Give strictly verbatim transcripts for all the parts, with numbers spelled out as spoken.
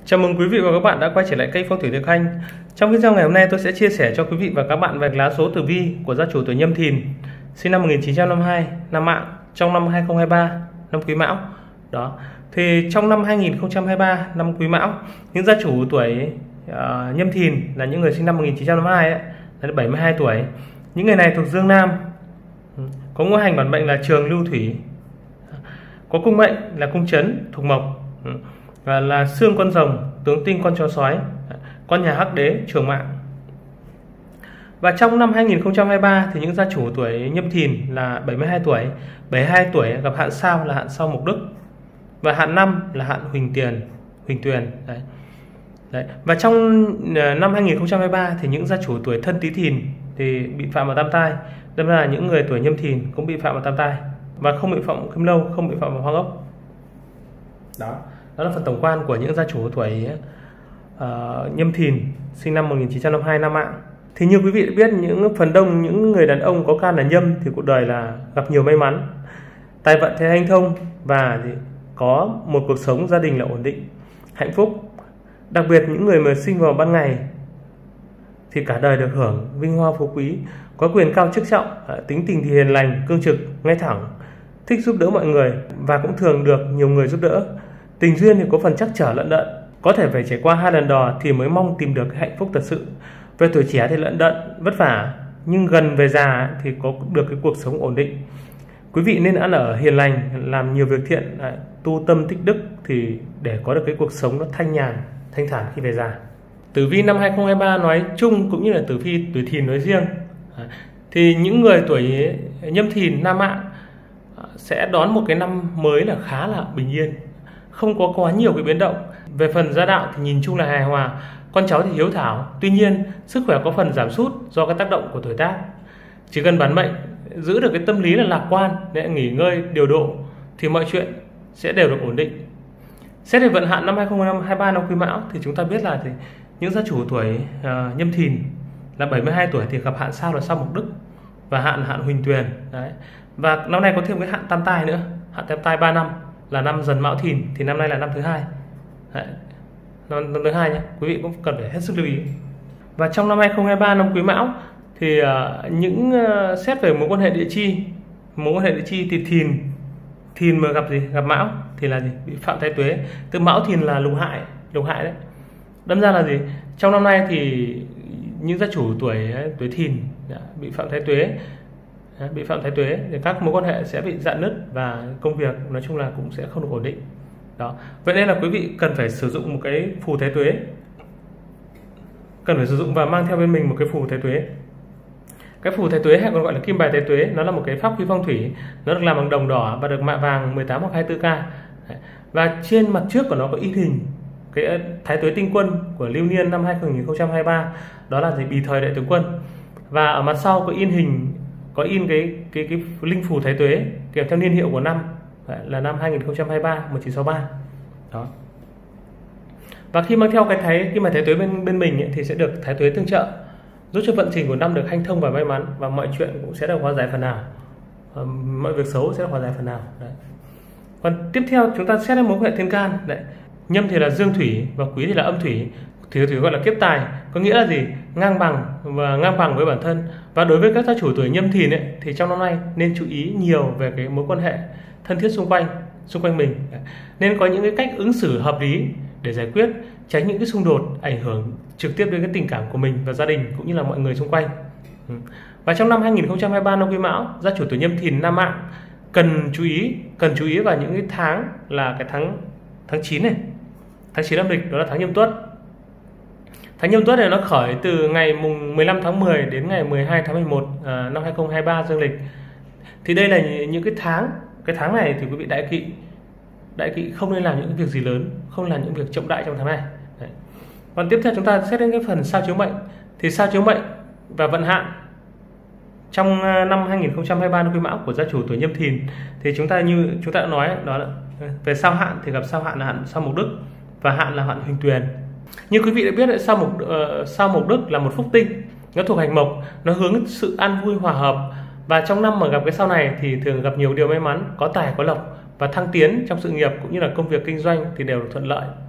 Chào mừng quý vị và các bạn đã quay trở lại kênh Phong thủy Thực Hành. Trong video ngày hôm nay tôi sẽ chia sẻ cho quý vị và các bạn về lá số tử vi của gia chủ tuổi Nhâm Thìn, sinh năm một nghìn chín trăm năm mươi hai, năm Mạng, trong năm hai không hai ba, năm Quý Mão. Đó. Thì trong năm hai nghìn không trăm hai mươi ba, năm Quý Mão, những gia chủ tuổi uh, Nhâm Thìn là những người sinh năm một nghìn chín trăm năm mươi hai ấy, là bảy mươi hai tuổi. Những người này thuộc Dương Nam, có ngũ hành bản mệnh là Trường Lưu Thủy, có cung mệnh là Cung Chấn thuộc Mộc, và là Xương con rồng, tướng Tinh con chó sói, con nhà Hắc Đế Trường Mạng. Và trong năm hai nghìn không trăm hai mươi ba thì những gia chủ tuổi Nhâm Thìn là bảy mươi hai tuổi. bảy mươi hai tuổi gặp hạn sao là hạn sao Mộc Đức, và hạn năm là hạn Huỳnh Tiền, Huỳnh Tuyền. Đấy. Đấy. Và trong năm hai nghìn không trăm hai mươi ba thì những gia chủ tuổi Thân Tý Thìn thì bị phạm vào tam tai. Đâm ra là những người tuổi Nhâm Thìn cũng bị phạm vào tam tai, và không bị phạm Kim Lâu, không bị phạm vào Hoang Ốc. Đó. Đó là phần tổng quan của những gia chủ tuổi uh, Nhâm Thìn sinh năm một nghìn chín trăm năm mươi hai, năm Mạng. Thì như quý vị đã biết, những phần đông những người đàn ông có can là Nhâm thì cuộc đời là gặp nhiều may mắn, tài vận thế hanh thông, và thì có một cuộc sống gia đình là ổn định, hạnh phúc. Đặc biệt những người mà sinh vào ban ngày thì cả đời được hưởng vinh hoa phú quý, có quyền cao chức trọng, tính tình thì hiền lành, cương trực, ngay thẳng, thích giúp đỡ mọi người và cũng thường được nhiều người giúp đỡ. Tình duyên thì có phần trắc trở lận đận, có thể phải trải qua hai lần đò thì mới mong tìm được hạnh phúc thật sự. Về tuổi trẻ thì lận đận, vất vả, nhưng gần về già thì có được cái cuộc sống ổn định. Quý vị nên ăn ở hiền lành, làm nhiều việc thiện, tu tâm tích đức thì để có được cái cuộc sống nó thanh nhàn, thanh thản khi về già. Tử vi năm hai không hai ba nói chung cũng như là tử vi tuổi Thìn nói riêng, thì những người tuổi Nhâm Thìn, nam Mạng sẽ đón một cái năm mới là khá là bình yên, không có quá nhiều cái biến động. Về phần gia đạo thì nhìn chung là hài hòa, con cháu thì hiếu thảo, tuy nhiên sức khỏe có phần giảm sút do cái tác động của tuổi tác. Chỉ cần bản mệnh giữ được cái tâm lý là lạc quan để nghỉ ngơi điều độ thì mọi chuyện sẽ đều được ổn định. Xét về vận hạn năm hai không hai ba, năm Quý Mão thì chúng ta biết là thì những gia chủ tuổi uh, Nhâm Thìn là bảy mươi hai tuổi thì gặp hạn sao là sao Mộc Đức và hạn hạn Huỳnh Tuyền. Đấy. Và năm nay có thêm cái hạn tam tai nữa, hạn tam tai ba năm là năm Dần Mão Thìn, thì năm nay là năm thứ hai. Đấy. Năm, năm thứ hai nhé, quý vị cũng cần phải hết sức lưu ý. Và trong năm hai không hai ba, năm Quý Mão thì uh, những uh, xét về mối quan hệ địa chi, mối quan hệ địa chi thì Thìn Thìn mà gặp gì gặp Mão thì là gì bị phạm thái tuế. Từ Mão Thìn là lục hại, lục hại đấy. Đâm ra là gì trong năm nay thì những gia chủ tuổi tuổi Thìn bị phạm thái tuế, bị phạm thái tuế thì các mối quan hệ sẽ bị rạn nứt và công việc nói chung là cũng sẽ không được ổn định. Đó. Vậy nên là quý vị cần phải sử dụng một cái phù thái tuế, cần phải sử dụng và mang theo bên mình một cái phù thái tuế. Cái phù thái tuế hay còn gọi là kim bài thái tuế, nó là một cái pháp khí phong thủy, nó được làm bằng đồng đỏ và được mạ vàng mười tám hoặc hai mươi tư K. Và trên mặt trước của nó có in hình cái thái tuế tinh quân của Lưu Niên năm hai nghìn không trăm hai mươi ba, đó là gì bì thời đại tướng quân. Và ở mặt sau có in hình, có in cái cái cái linh phù thái tuế kèm theo niên hiệu của năm là năm hai nghìn không trăm hai mươi ba, một nghìn chín trăm sáu mươi ba. Đó. Và khi mang theo cái thái kim bài thái tuế bên bên mình ấy, thì sẽ được thái tuế tương trợ, giúp cho vận trình của năm được hanh thông và may mắn, và mọi chuyện cũng sẽ được hóa giải phần nào, à, mọi việc xấu sẽ được hóa giải phần nào. Đấy. Còn tiếp theo chúng ta xét đến mối quan hệ thiên can. Đấy. Nhâm thì là dương thủy và Quý thì là âm thủy. Thủy thủy gọi là kiếp tài, có nghĩa là gì ngang bằng và ngang bằng với bản thân. Và đối với các gia chủ tuổi Nhâm Thìn ấy, thì trong năm nay nên chú ý nhiều về cái mối quan hệ thân thiết xung quanh xung quanh mình. Đấy. Nên có những cái cách ứng xử hợp lý để giải quyết, tránh những cái xung đột ảnh hưởng trực tiếp đến cái tình cảm của mình và gia đình cũng như là mọi người xung quanh. Và trong năm hai nghìn không trăm hai mươi ba, năm Quý Mão, gia chủ tuổi Nhâm Thìn, nam Mạng cần chú ý cần chú ý vào những cái tháng là cái tháng tháng chín này, tháng chín âm lịch, đó là tháng Nhâm Tuất. Tháng Nhâm Tuất này nó khởi từ ngày mùng mười lăm tháng mười đến ngày mười hai tháng mười một à, năm hai không hai ba dương lịch. Thì đây là những cái tháng cái tháng này thì quý vị đại kỵ đại kỵ không nên làm những việc gì lớn, không làm những việc trọng đại trong tháng này. Đấy. Còn tiếp theo chúng ta xét đến cái phần sao chiếu mệnh. Thì sao chiếu mệnh và vận hạn trong năm hai nghìn không trăm hai mươi ba, năm Quý Mão của gia chủ tuổi Nhâm Thìn thì chúng ta như chúng ta đã nói, đó là về sao hạn thì gặp sao hạn là hạn sao Mộc Đức và hạn là hạn Huỳnh Tuyền. Như quý vị đã biết, sao Mộc uh, sao Mộc Đức là một phúc tinh, nó thuộc hành mộc, nó hướng sự an vui hòa hợp, và trong năm mà gặp cái sao này thì thường gặp nhiều điều may mắn, có tài có lộc và thăng tiến trong sự nghiệp cũng như là công việc kinh doanh thì đều thuận lợi.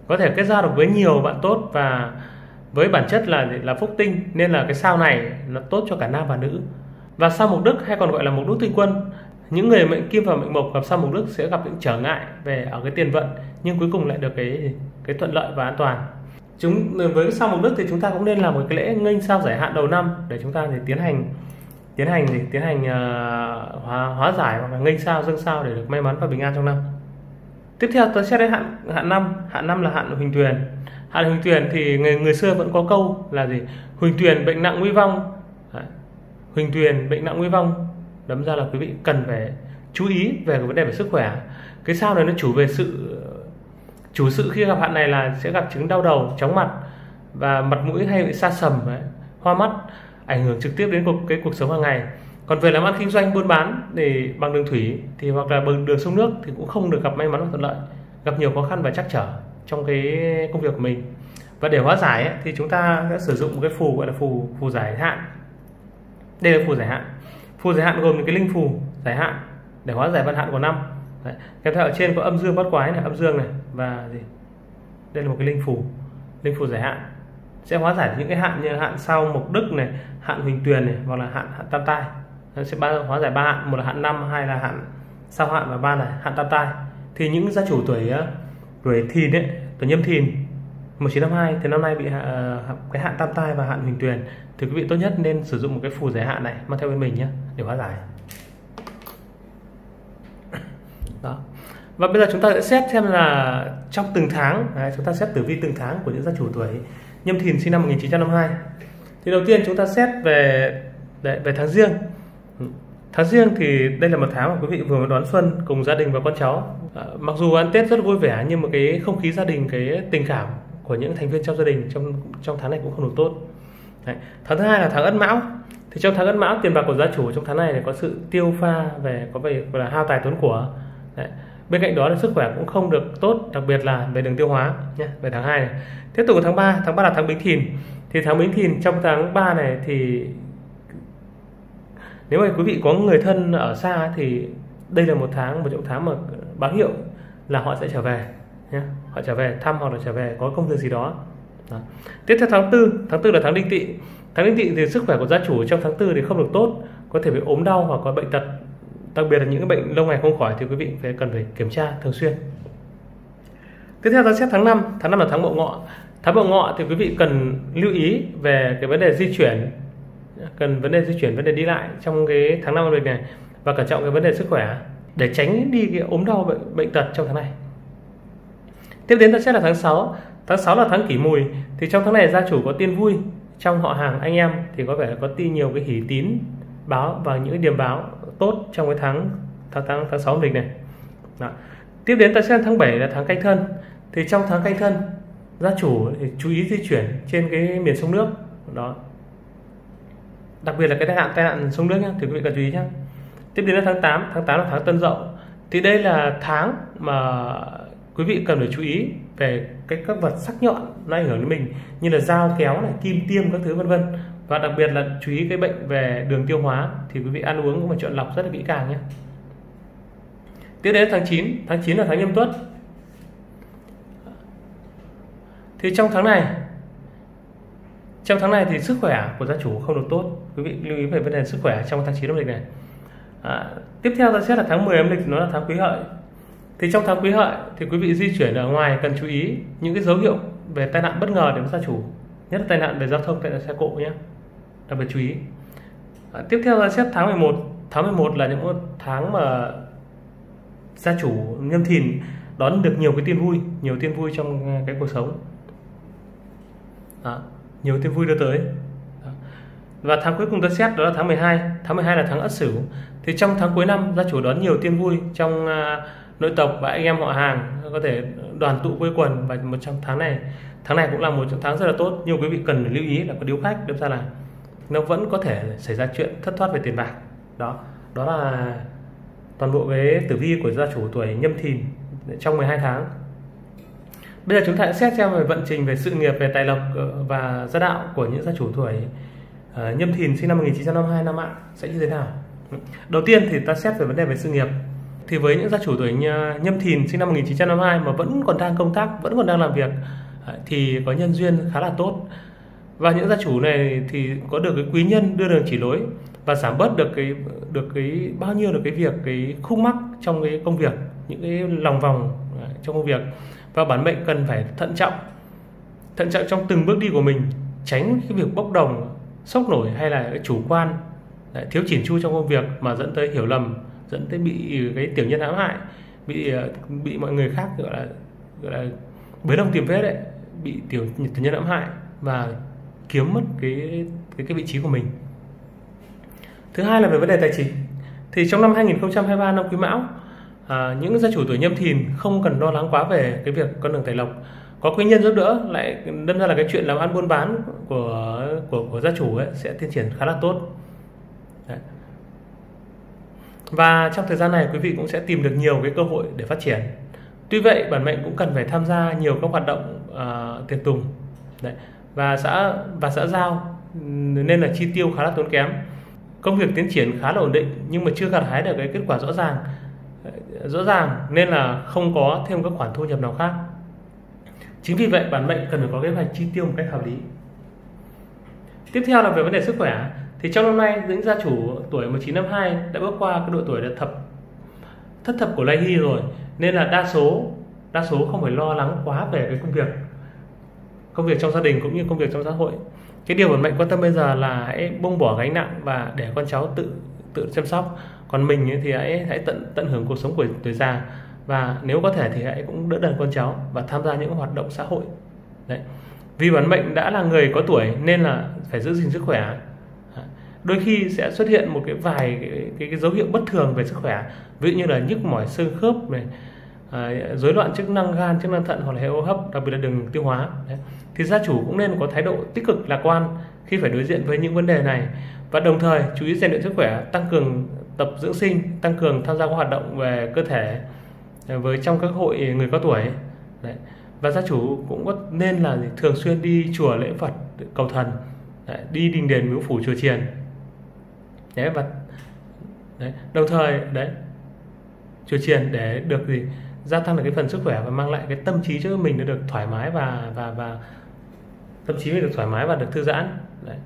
có thể kết giao được với nhiều bạn tốt, và với bản chất là là phúc tinh, nên là cái sao này nó tốt cho cả nam và nữ. Và sao mộc đức hay còn gọi là mộc đức tinh quân, những người mệnh kim và mệnh mộc gặp sao mộc đức sẽ gặp những trở ngại về ở cái tiền vận, nhưng cuối cùng lại được cái cái thuận lợi và an toàn. Chúng với sao mộc đức thì chúng ta cũng nên làm một cái lễ nghênh sao giải hạn đầu năm để chúng ta thì tiến hành tiến hành gì tiến hành uh, hóa hóa giải hoặc là nghênh sao dâng sao để được may mắn và bình an trong năm. Tiếp theo tôi sẽ đến hạn hạn năm. Hạn năm là hạn huỳnh tuyền. Hạn huỳnh tuyền thì người người xưa vẫn có câu là gì? Huỳnh tuyền bệnh nặng nguy vong. Đấy. Huỳnh tuyền bệnh nặng nguy vong, đâm ra là quý vị cần phải chú ý về cái vấn đề về sức khỏe. Cái sao này nó chủ về sự chủ sự khi gặp hạn này là sẽ gặp chứng đau đầu, chóng mặt và mặt mũi hay bị sa sầm, đấy, hoa mắt, ảnh hưởng trực tiếp đến cuộc cái cuộc sống hàng ngày. Còn về làm ăn kinh doanh buôn bán thì bằng đường thủy thì hoặc là bằng đường sông nước thì cũng không được gặp may mắn và thuận lợi, gặp nhiều khó khăn và trắc trở trong cái công việc của mình. Và để hóa giải ấy, thì chúng ta sẽ sử dụng một cái phù gọi là phù phù giải hạn. Đây là phù giải hạn. Phù giải hạn gồm những cái linh phù giải hạn để hóa giải vận hạn của năm. Đấy. Kèm theo ở trên có âm dương bát quái này, âm dương này và gì? Đây là một cái linh phù, linh phù giải hạn sẽ hóa giải những cái hạn như hạn sao mộc đức này, hạn huỳnh tuyền này, hoặc là hạn hạn tam tai. Nó sẽ ba, hóa giải ba hạn, một là hạn năm, hai là hạn sao hạn và ba là hạn tam tai. Thì những gia chủ tuổi tuổi thìn ấy, tuổi nhâm thìn một chín năm hai thì năm nay bị uh, cái hạn tam tai và hạn huỳnh tuyền, thì quý vị tốt nhất nên sử dụng một cái phù giải hạn này mang theo bên mình nhé để hóa giải. Đó. Và bây giờ chúng ta sẽ xét xem là trong từng tháng, đấy, chúng ta xét tử vi từng tháng của những gia chủ tuổi nhâm thìn sinh năm một nghìn chín trăm năm mươi hai. Thì đầu tiên chúng ta xét về để, về tháng Giêng. Tháng Giêng thì đây là một tháng mà quý vị vừa mới đón xuân cùng gia đình và con cháu. À, mặc dù ăn Tết rất vui vẻ nhưng mà cái không khí gia đình, cái tình cảm của những thành viên trong gia đình trong trong tháng này cũng không được tốt. Đấy. Tháng thứ hai là tháng Ất Mão. Thì trong tháng Ất Mão, tiền bạc của gia chủ trong tháng này có sự tiêu pha về có về gọi là hao tài tốn của. Đấy. Bên cạnh đó là sức khỏe cũng không được tốt, đặc biệt là về đường tiêu hóa nhé. Về tháng hai này. Tiếp tục tháng ba, tháng ba là tháng Bính Thìn. Thì tháng Bính Thìn trong tháng ba này thì nếu mà quý vị có người thân ở xa thì đây là một tháng, một trong tháng mà báo hiệu là họ sẽ trở về nhé. Họ trở về thăm hoặc là trở về có công việc gì đó. Đó. Tiếp theo tháng tư, tháng tư là tháng Đinh Tỵ. Tháng Đinh Tỵ thì sức khỏe của gia chủ trong tháng tư thì không được tốt, có thể bị ốm đau hoặc có bệnh tật, đặc biệt là những cái bệnh lâu ngày không khỏi thì quý vị phải cần phải kiểm tra thường xuyên. Tiếp theo ta xét tháng năm, tháng năm là tháng Mậu Ngọ. Tháng Mậu Ngọ thì quý vị cần lưu ý về cái vấn đề di chuyển, cần vấn đề di chuyển, vấn đề đi lại trong cái tháng năm âm lịch này, và cẩn trọng cái vấn đề sức khỏe để tránh đi cái ốm đau bệnh, bệnh tật trong tháng này. Tiếp đến ta xét là tháng sáu. Tháng sáu là tháng Kỷ Mùi. Thì trong tháng này gia chủ có tin vui trong họ hàng anh em, thì có vẻ là có tin nhiều cái hỷ tín báo và những cái điểm báo tốt trong cái tháng tháng tháng tháng sáu âm lịch này. Đó. Tiếp đến ta xét tháng bảy là tháng Canh Thân. Thì trong tháng Canh Thân, gia chủ thì chú ý di chuyển trên cái miền sông nước đó, đặc biệt là cái tai nạn tai nạn sông nước nhé, thì quý vị cần chú ý nhé. Tiếp đến là tháng tám. Tháng tám là tháng Tân Dậu. Thì đây là tháng mà quý vị cần phải chú ý về cái các vật sắc nhọn nó ảnh hưởng đến mình, như là dao kéo này, kim tiêm các thứ vân vân, và đặc biệt là chú ý cái bệnh về đường tiêu hóa, thì quý vị ăn uống cũng phải chọn lọc rất là kỹ càng nhé. Tiếp đến tháng chín. Tháng chín là tháng Nhâm Tuất. Thì trong tháng này trong tháng này thì sức khỏe của gia chủ không được tốt, quý vị lưu ý về vấn đề sức khỏe trong tháng chín âm lịch này. À, tiếp theo ta xét là tháng mười âm lịch, nó là tháng Quý Hợi. Thì trong tháng Quý Hợi thì quý vị di chuyển ở ngoài cần chú ý những cái dấu hiệu về tai nạn bất ngờ đến gia chủ, nhất là tai nạn về giao thông, tai nạn xe cộ nhé, đặc biệt chú ý. À, tiếp theo là xét tháng mười một. Tháng mười một là những một tháng mà gia chủ Nhâm Thìn đón được nhiều cái tin vui, nhiều tin vui trong cái cuộc sống. Đó, nhiều tin vui đưa tới. Đó. Và tháng cuối cùng ta xét đó là tháng mười hai. Tháng mười hai là tháng Ất Sửu. Thì trong tháng cuối năm gia chủ đón nhiều tin vui trong uh, nội tộc và anh em họ hàng, có thể đoàn tụ quây quần, và một trong tháng này tháng này cũng là một trong tháng rất là tốt, nhưng quý vị cần lưu ý là có điếu khách, đâm ra là nó vẫn có thể xảy ra chuyện thất thoát về tiền bạc. Đó, đó là toàn bộ cái tử vi của gia chủ tuổi Nhâm Thìn trong mười hai tháng. Bây giờ chúng ta sẽ xét xem về vận trình về sự nghiệp, về tài lộc và gia đạo của những gia chủ tuổi uh, Nhâm Thìn sinh năm một nghìn chín trăm năm mươi hai năm Mão sẽ như thế nào. Đầu tiên thì ta xét về vấn đề về sự nghiệp. Thì với những gia chủ tuổi Nhâm Thìn sinh năm một nghìn chín trăm năm mươi hai mà vẫn còn đang công tác, vẫn còn đang làm việc thì có nhân duyên khá là tốt. Và những gia chủ này thì có được cái quý nhân đưa đường chỉ lối và giảm bớt được cái được cái bao nhiêu được cái việc cái khúc mắc trong cái công việc, những cái lòng vòng trong công việc. Và bản mệnh cần phải thận trọng, thận trọng trong từng bước đi của mình, tránh cái việc bốc đồng, sốc nổi hay là cái chủ quan, thiếu chỉn chu trong công việc mà dẫn tới hiểu lầm, dẫn tới bị cái tiểu nhân ám hại, bị bị mọi người khác gọi là gọi là bới đồng tìm vết đấy, bị tiểu, tiểu nhân ám hại và kiếm mất cái cái cái vị trí của mình. Thứ hai là về vấn đề tài chính. Thì trong năm hai nghìn không trăm hai mươi ba, năm Quý Mão, à, những gia chủ tuổi Nhâm Thìn không cần lo lắng quá về cái việc con đường tài lộc. Có quý nhân giúp đỡ, lại đâm ra là cái chuyện làm ăn buôn bán của của của gia chủ ấy sẽ tiến triển khá là tốt. Đấy. Và trong thời gian này quý vị cũng sẽ tìm được nhiều cái cơ hội để phát triển. Tuy vậy bản mệnh cũng cần phải tham gia nhiều các hoạt động uh, tiệc tùng. Đấy. Và xã và xã giao nên là chi tiêu khá là tốn kém. Công việc tiến triển khá là ổn định nhưng mà chưa gặt hái được cái kết quả rõ ràng rõ ràng nên là không có thêm các khoản thu nhập nào khác. Chính vì vậy bản mệnh cần phải có kế hoạch chi tiêu một cách hợp lý. Tiếp theo là về vấn đề sức khỏe. Thì trong năm nay những gia chủ tuổi một nghìn chín trăm năm mươi hai đã bước qua cái độ tuổi là thập thất thập của Lai Hy rồi, nên là đa số đa số không phải lo lắng quá về cái công việc công việc trong gia đình cũng như công việc trong xã hội. Cái điều bản mệnh quan tâm bây giờ là hãy buông bỏ gánh nặng và để con cháu tự tự chăm sóc. Còn mình ấy thì hãy hãy tận tận hưởng cuộc sống của tuổi già, và nếu có thể thì hãy cũng đỡ đần con cháu và tham gia những hoạt động xã hội. Đấy. Vì bản mệnh đã là người có tuổi nên là phải giữ gìn sức khỏe. Đôi khi sẽ xuất hiện một cái vài cái, cái, cái dấu hiệu bất thường về sức khỏe, ví dụ như là nhức mỏi xương khớp này, à, rối loạn chức năng gan, chức năng thận hoặc là hệ hô hấp, đặc biệt là đường tiêu hóa. Đấy. Thì gia chủ cũng nên có thái độ tích cực lạc quan khi phải đối diện với những vấn đề này, và đồng thời chú ý rèn luyện sức khỏe, tăng cường tập dưỡng sinh, tăng cường tham gia các hoạt động về cơ thể với trong các hội người có tuổi. Đấy. Và gia chủ cũng có nên là thường xuyên đi chùa lễ Phật cầu thần. Đấy. Đi đình đền miếu phủ chùa chiền. Đấy, và đấy, đồng thời đấy chùa chiền để được gì gia tăng được cái phần sức khỏe và mang lại cái tâm trí cho mình nó được thoải mái và và và tâm trí mình được thoải mái và được thư giãn. Đấy.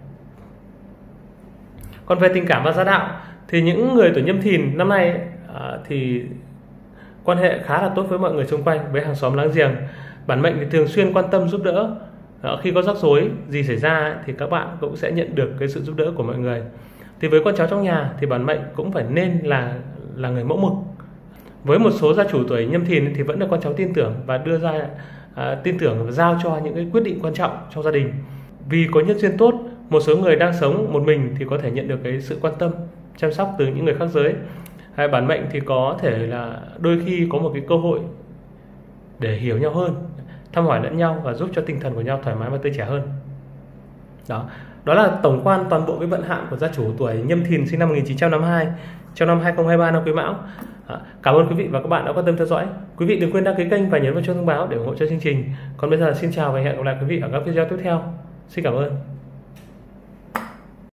Còn về tình cảm và gia đạo thì những người tuổi Nhâm Thìn năm nay à, thì quan hệ khá là tốt với mọi người xung quanh, với hàng xóm láng giềng. Bản mệnh thì thường xuyên quan tâm giúp đỡ. À, khi có rắc rối gì xảy ra thì các bạn cũng sẽ nhận được cái sự giúp đỡ của mọi người. Thì với con cháu trong nhà thì bản mệnh cũng phải nên là là người mẫu mực. Với một số gia chủ tuổi Nhâm Thìn thì vẫn được con cháu tin tưởng và đưa ra à, tin tưởng và giao cho những cái quyết định quan trọng trong gia đình. Vì có nhân duyên tốt, một số người đang sống một mình thì có thể nhận được cái sự quan tâm, chăm sóc từ những người khác giới. Hay bản mệnh thì có thể là đôi khi có một cái cơ hội để hiểu nhau hơn, thăm hỏi lẫn nhau và giúp cho tinh thần của nhau thoải mái và tươi trẻ hơn. Đó, đó là tổng quan toàn bộ cái vận hạn của gia chủ tuổi Nhâm Thìn sinh năm một nghìn chín trăm năm mươi hai trong năm hai nghìn không trăm hai mươi ba năm Quý Mão. Cảm ơn quý vị và các bạn đã quan tâm theo dõi. Quý vị đừng quên đăng ký kênh và nhấn vào chuông thông báo để ủng hộ cho chương trình. Còn bây giờ xin chào và hẹn gặp lại quý vị ở các video tiếp theo. Xin cảm ơn.